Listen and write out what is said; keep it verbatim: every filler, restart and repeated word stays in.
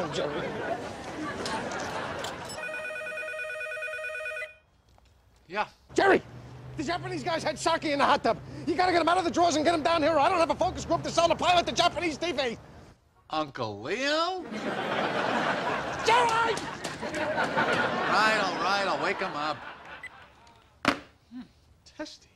Jerry. Yeah. Jerry! The Japanese guys had sake in the hot tub. You gotta get them out of the drawers and get them down here, or I don't have a focus group to sell the pilot to Japanese T V. Uncle Leo? Jerry! All right, all right, I'll wake him up. Hmm, testy.